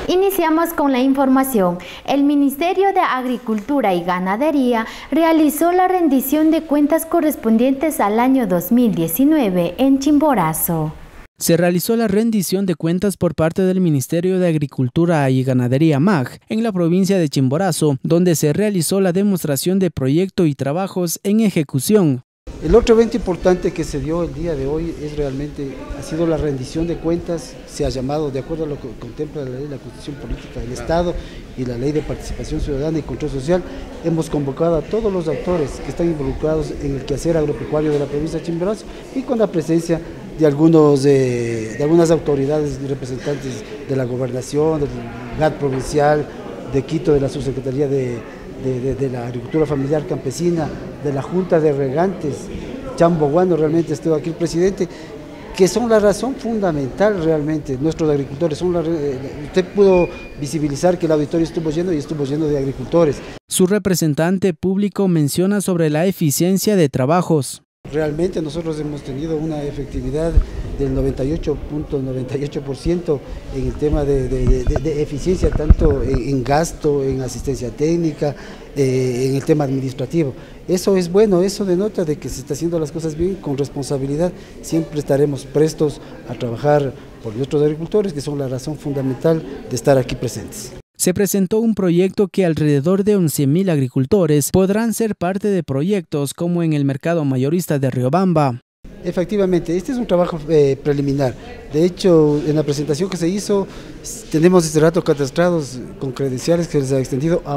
Iniciamos con la información. El Ministerio de Agricultura y Ganadería realizó la rendición de cuentas correspondientes al año 2019 en Chimborazo. Se realizó la rendición de cuentas por parte del Ministerio de Agricultura y Ganadería MAG en la provincia de Chimborazo, donde se realizó la demostración de proyecto y trabajos en ejecución. El otro evento importante que se dio el día de hoy ha sido la rendición de cuentas. Se ha llamado, de acuerdo a lo que contempla la ley de la Constitución Política del Estado y la ley de participación ciudadana y control social, hemos convocado a todos los actores que están involucrados en el quehacer agropecuario de la provincia de Chimborazo y con la presencia de algunas autoridades y representantes de la gobernación, del GAT provincial, de Quito, de la subsecretaría de la agricultura familiar campesina, de la Junta de Regantes, Chamboguano, realmente estuvo aquí el presidente, que son la razón fundamental realmente, nuestros agricultores. Usted pudo visibilizar que el auditorio estuvo lleno de agricultores. Su representante público menciona sobre la eficiencia de trabajos. Realmente nosotros hemos tenido una efectividad del 98.98% en el tema de eficiencia, tanto en gasto, en asistencia técnica, en el tema administrativo. Eso es bueno, eso denota de que se está haciendo las cosas bien, con responsabilidad. Siempre estaremos prestos a trabajar por nuestros agricultores, que son la razón fundamental de estar aquí presentes. Se presentó un proyecto que alrededor de 11.000 agricultores podrán ser parte de proyectos como en el mercado mayorista de Riobamba. Efectivamente, este es un trabajo preliminar. De hecho, en la presentación que se hizo, tenemos este rato catastrados con credenciales que les ha extendido a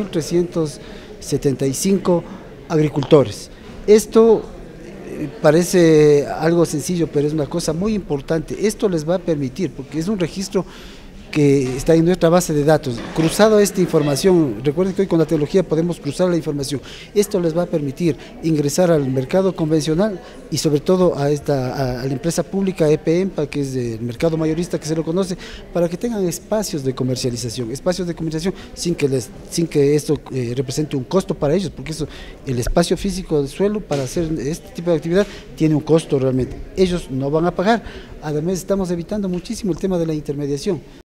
11.375 agricultores. Esto parece algo sencillo, pero es una cosa muy importante. Esto les va a permitir, porque es un registro que está en nuestra base de datos, cruzado esta información. Recuerden que hoy con la tecnología podemos cruzar la información. Esto les va a permitir ingresar al mercado convencional y sobre todo a la empresa pública EPEMPA, que es el mercado mayorista que se lo conoce, para que tengan espacios de comercialización sin que esto represente un costo para ellos, porque el espacio físico del suelo para hacer este tipo de actividad tiene un costo realmente. Ellos no van a pagar. Además estamos evitando muchísimo el tema de la intermediación.